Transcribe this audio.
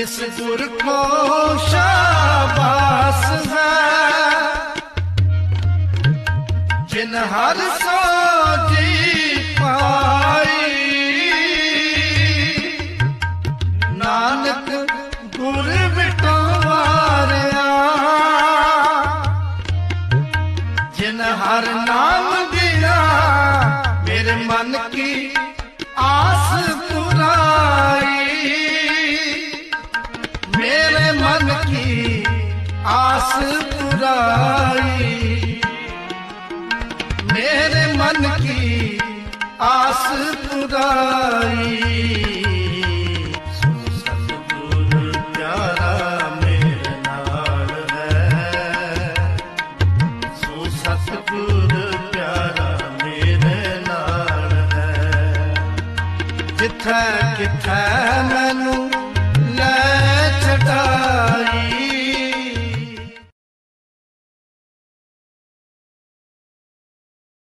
जिस गुर को शाबाश है, जिन हर सोजी पाई, नानक गुर बिटवारिया, जिन हर नाम दिया मेरे मन की आस पुराई, मेरे मन की आस पुराई, मेरे मन की आस पुराई।